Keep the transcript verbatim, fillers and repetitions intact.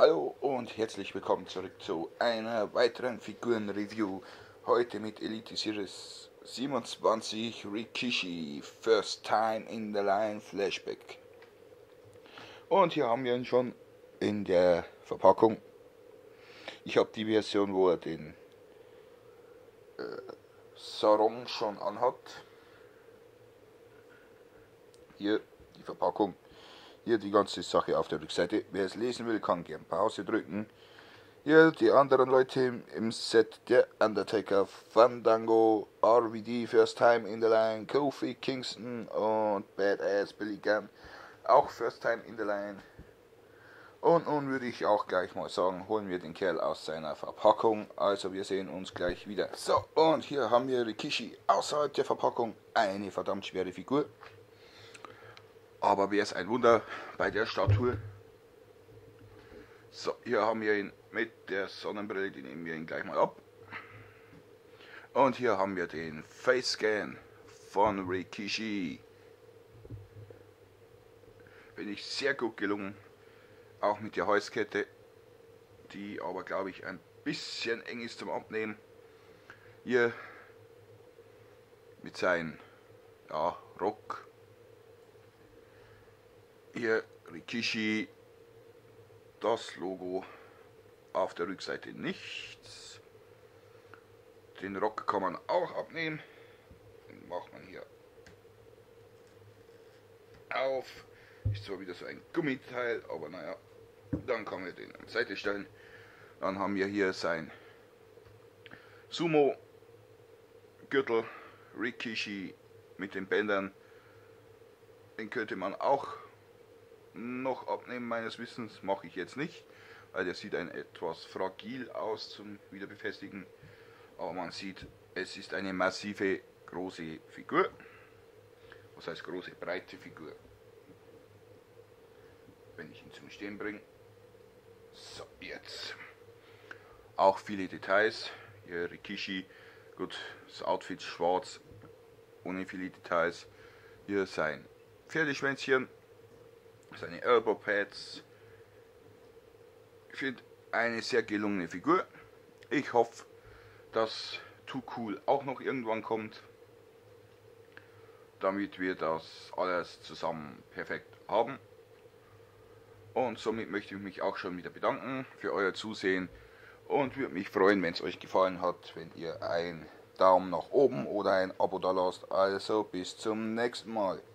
Hallo und herzlich willkommen zurück zu einer weiteren Figuren-Review. Heute mit Elite Series siebenundzwanzig Rikishi, First Time in the Line Flashback. Und hier haben wir ihn schon in der Verpackung. Ich habe die Version, wo er den äh, Sarong schon anhat. Hier die Verpackung. Hier die ganze Sache auf der Rückseite. Wer es lesen will, kann gerne Pause drücken. Hier die anderen Leute im Set: der Undertaker, Fandango, R V D, First Time in the Line, Kofi Kingston und Badass Billy Gunn, auch First Time in the Line. Und nun würde ich auch gleich mal sagen, holen wir den Kerl aus seiner Verpackung. Also wir sehen uns gleich wieder. So, und hier haben wir Rikishi außerhalb der Verpackung. Eine verdammt schwere Figur. Aber wäre es ein Wunder bei der Statue. So, hier haben wir ihn mit der Sonnenbrille, die nehmen wir ihn gleich mal ab. Und hier haben wir den Face Scan von Rikishi. Finde ich sehr gut gelungen. Auch mit der Halskette, die aber glaube ich ein bisschen eng ist zum Abnehmen. Hier mit seinem ja, Rock. Hier Rikishi, das Logo, auf der Rückseite nichts. Den Rock kann man auch abnehmen. Den macht man hier auf. Ist zwar wieder so ein Gummiteil, aber naja, dann kann man den an die Seite stellen. Dann haben wir hier sein Sumo Gürtel Rikishi mit den Bändern. Den könnte man auch noch abnehmen, meines Wissens. Mache ich jetzt nicht, weil der sieht ein etwas fragil aus zum Wiederbefestigen. Aber man sieht, es ist eine massive große Figur. Was heißt große, breite Figur? Wenn ich ihn zum Stehen bringe. So, jetzt. Auch viele Details. Hier Rikishi. Gut, das Outfit schwarz, ohne viele Details. Hier sein Pferdeschwänzchen. Seine Elbow Pads. Ich finde eine sehr gelungene Figur. Ich hoffe, dass Too Cool auch noch irgendwann kommt, damit wir das alles zusammen perfekt haben. Und somit möchte ich mich auch schon wieder bedanken für euer Zusehen und würde mich freuen, wenn es euch gefallen hat, wenn ihr einen Daumen nach oben oder ein Abo da lasst. Also bis zum nächsten Mal.